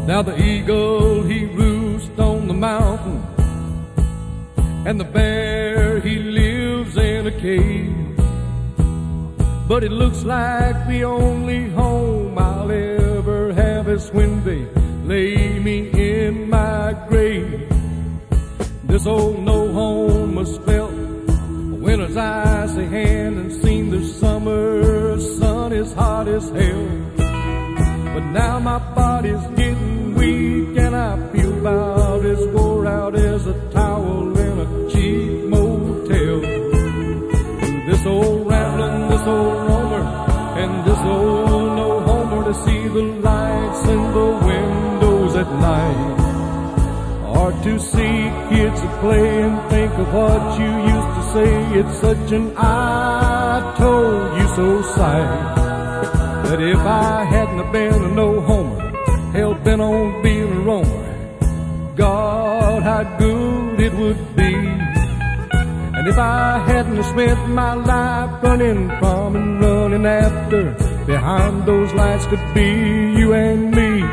Now the eagle, he roosts on the mountain, and the bear, he lives in a cave. But it looks like the only home I'll ever have is when they lay me in my grave. This old no-home has felt a winter's icy hand and seen the summer sun as hot as hell. But now my body's getting weak and I feel about as wore out as a towel in a cheap motel. This old rambling, this old roamer, and this old no-homer to see the lights in the windows at night, or to see kids play and think of what you used to say. It's such an I told you so sight, that if I hadn't have been a no-homer, hell-bent on being a roamer, God, how good it would be. And if I hadn't have spent my life running from and running after, behind those lights could be you and me.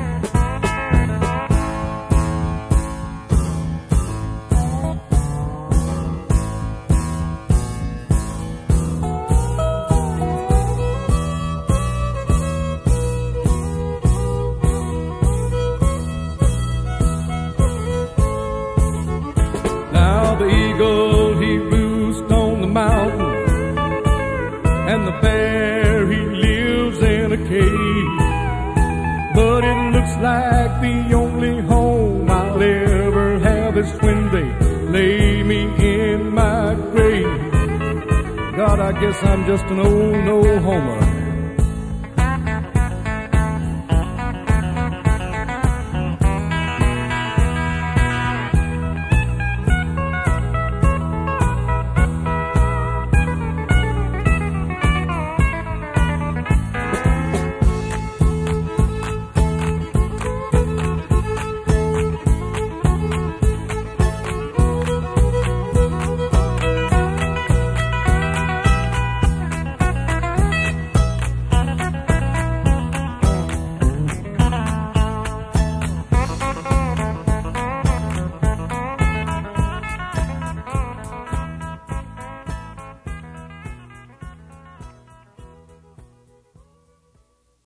The eagle, he roosts on the mountain, and the bear, he lives in a cave. But it looks like the only home I'll ever have is when they lay me in my grave. God, I guess I'm just an old no-homer.